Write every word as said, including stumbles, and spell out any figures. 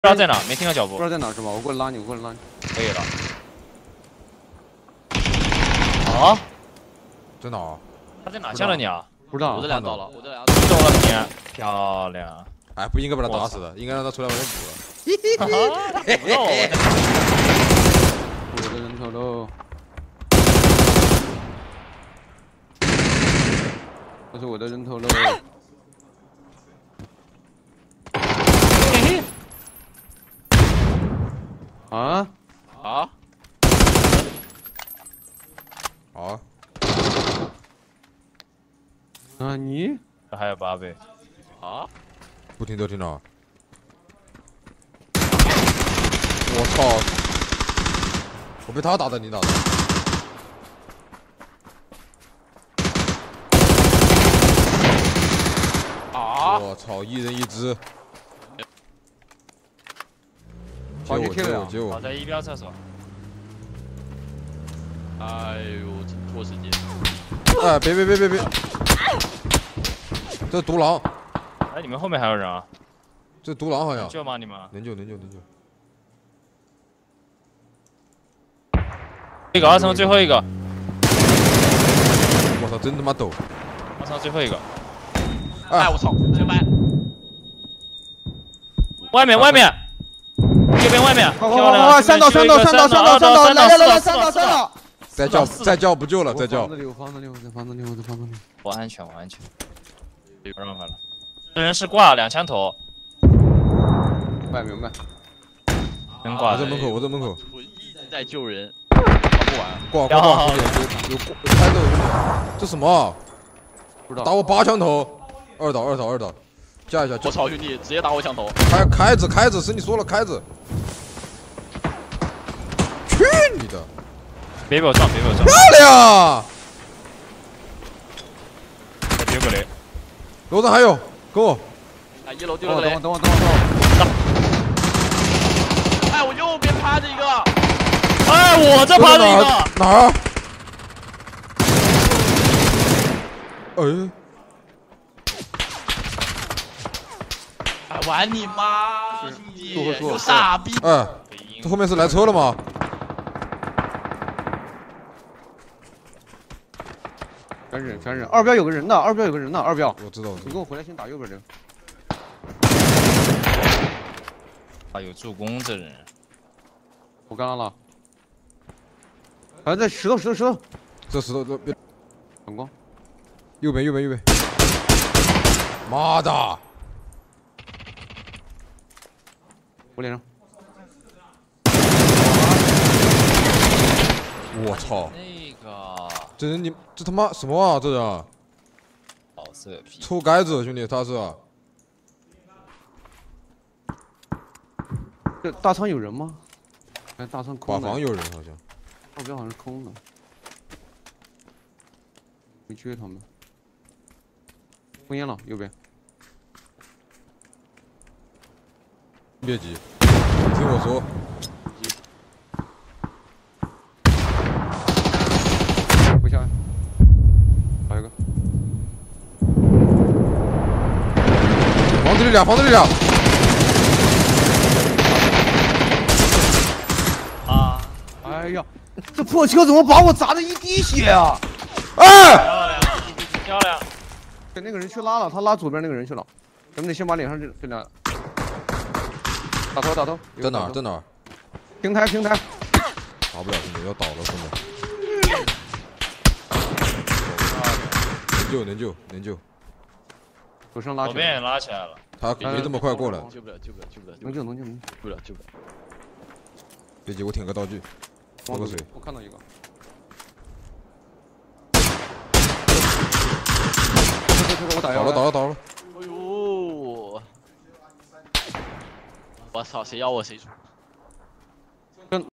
不知道在哪，没听到脚步。 不知道在哪是吧？我过来拉你，我过来拉你。 可以了。啊？ 在哪？ 他在哪见了你啊？ 不知道。 我这俩到了，我这俩到了你，漂亮。 哎，不应该把他打死的，应该让他出来把人补了。 哈哈，不要我。 我的人头喽。这是我的人头喽。啊啊啊！ 啊你？ 还有八倍。 啊！ 不听都听到。我操！我被他打的，你打的。 啊！ 我操！一人一只。 好，你接 Q 我，接我！ 我在一标厕所。 哎呦，真拖时间。 哎，别别别别别！这是独狼。 哎，你们后面还有人啊？ 这独狼好像。 救吗你们？ 能救能救能救。 一个二层最后一个。 我操，真他妈抖！ 二层最后一个。 哎，我操，全白。 外面外面。右边外面， 快快快快！三道三道三道三道三道，来来来来，三道三道！ 再叫再叫不救了，再叫。 房子里，房子里，我在房子里，我在房子里。 我安全，我安全。不让开了。这人是挂两枪头。 明白明白。 能挂。 我在门口，我在门口。 我一直在救人，打不完。 挂挂挂！有有有开的，这什么？ 不知道。 打我八枪头，二倒二倒二倒。加一下！ 我操，兄弟，直接打我枪头！ 开开子开子是你说了开子，去你的！ 别被我撞，别被我撞！ 漂亮！ 再丢个雷。 楼上还有，跟我。 哎，一楼丢了雷！ 等我等我等我等我。 哎，我右边趴着一个。 哎，我这趴着一个。 哪儿？哎。 哎，玩你妈，兄弟，有傻逼！ 哎，这后面是来车了吗？ 全忍全忍，二标有个人的，二标有个人的，二标。 我知道，我知道。 你跟我回来先打右边这个。 啊，有助攻这人。 我刚刚了。还在石头石头石头。 这石头这边。 反光。 右边右边右边。妈的！ 我脸上。 我操！ 那个， 这人你这他妈什么啊？这人老色批！ 臭该子兄弟，他是。 这大仓有人吗？哎，大仓空的。 寡房有人好像。 二标好像是空的。没追他们。封烟了，右边。 别急，听我说。 回下来，还有一个。 房子里俩，房子里俩。 啊！ 哎呀，这破车怎么把我砸的一滴血啊！ 哎！ 漂亮，漂亮。 给那个人去拉了，他拉左边那个人去了。咱们得先把脸上这这俩。打头打头， 在哪儿？在哪儿？ 平台平台。 打不了兄弟，要倒了兄弟。能救能救能救。 手上拉起来。 左边也拉起来了。 他没这么快过来。 救不了救不了救不了。 能救能救能救。 救不了救不了。 别急，我舔个道具，喝个水。 我看到一个。我打倒了倒了倒了。 哎呦！我操，谁要我谁出。